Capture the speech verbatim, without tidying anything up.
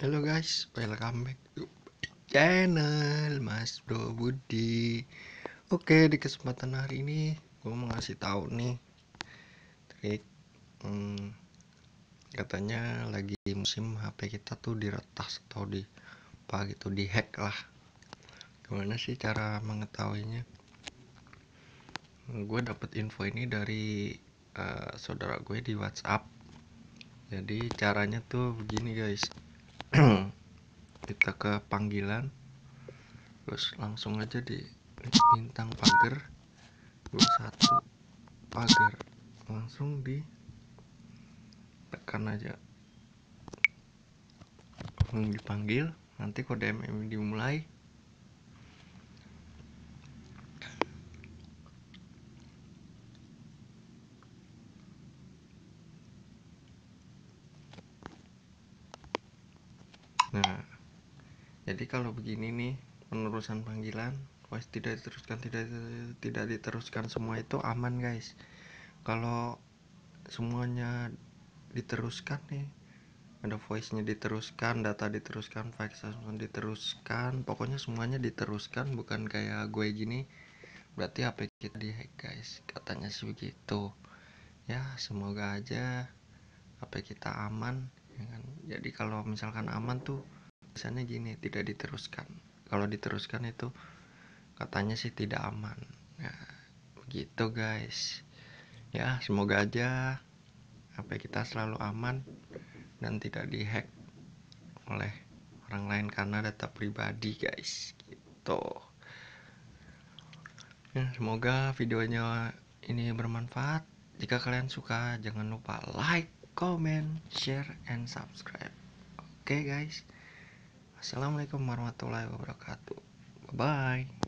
Halo guys, welcome back to channel Mas Bro Budi. Oke, di kesempatan hari ini gue mau ngasih tahu nih trik. Hmm, katanya lagi musim H P kita tuh diretas atau di apa gitu, dihack lah. Gimana sih cara mengetahuinya? Gue dapet info ini dari uh, saudara gue di WhatsApp. Jadi caranya tuh begini guys. Kita ke panggilan, terus langsung aja di bintang pagar dua puluh satu pagar, langsung ditekan aja, langsung dipanggil, nanti kode M M dimulai. Nah, jadi kalau begini nih penerusan panggilan, voice tidak diteruskan, tidak tidak diteruskan, semua itu aman guys. Kalau semuanya diteruskan nih, ada voice-nya diteruskan, data diteruskan, fax diteruskan, pokoknya semuanya diteruskan, bukan kayak gue gini, berarti H P kita dihack guys, katanya sih begitu. Ya semoga aja H P kita aman ya kan? Jadi kalau misalkan aman tuh biasanya gini, tidak diteruskan. Kalau diteruskan itu katanya sih tidak aman. Nah begitu guys. Ya semoga aja H P kita selalu aman dan tidak dihack oleh orang lain karena data pribadi guys, gitu. Ya, semoga videonya ini bermanfaat. Jika kalian suka, jangan lupa like, comment, share, and subscribe. Oke okay, guys. Assalamualaikum warahmatullahi wabarakatuh. Bye bye.